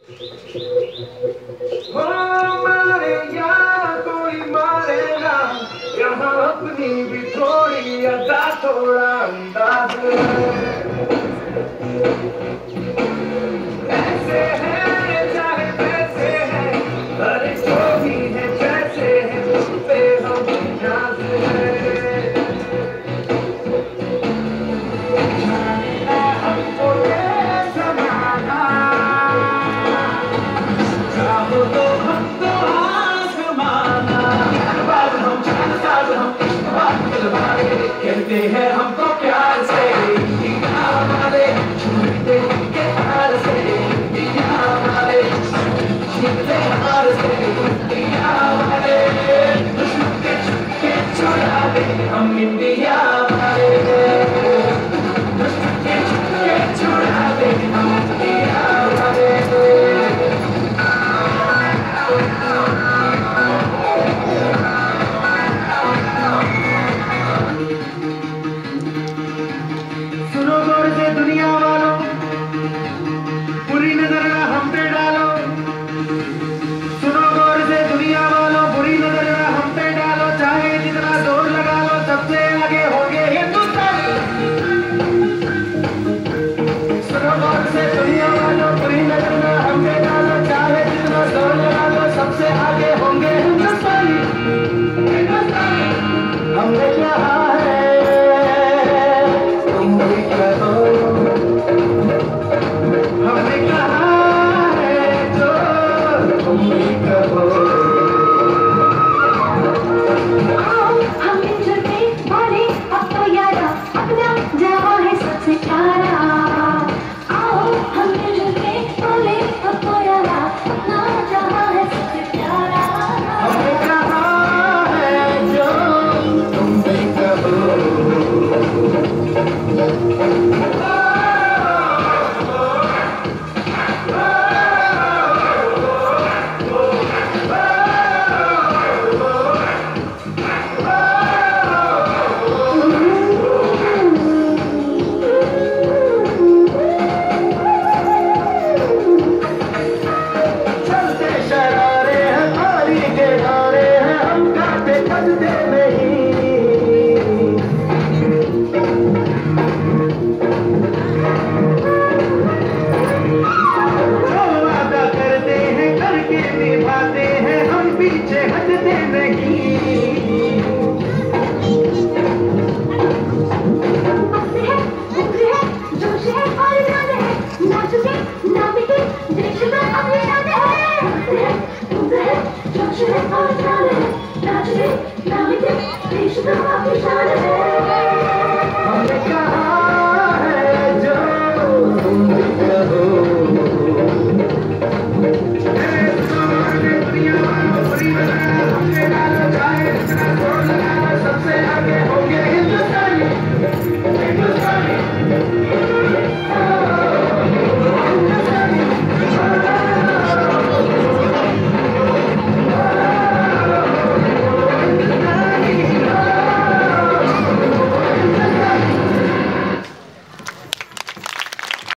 हो मारे या कोई मारे ना, यहाँ अपनी भी थोड़ी अदा थोड़ा अंदाज ऐसे है चाहे वैसे है, अरे जो भी है जैसे है उस पे हम नाज है। जानना हमको ये जमाना, चाहो तो हमको आजमाना। बाज हम जान साज हम इश्क बात दिलवाए, कहते हैं हमको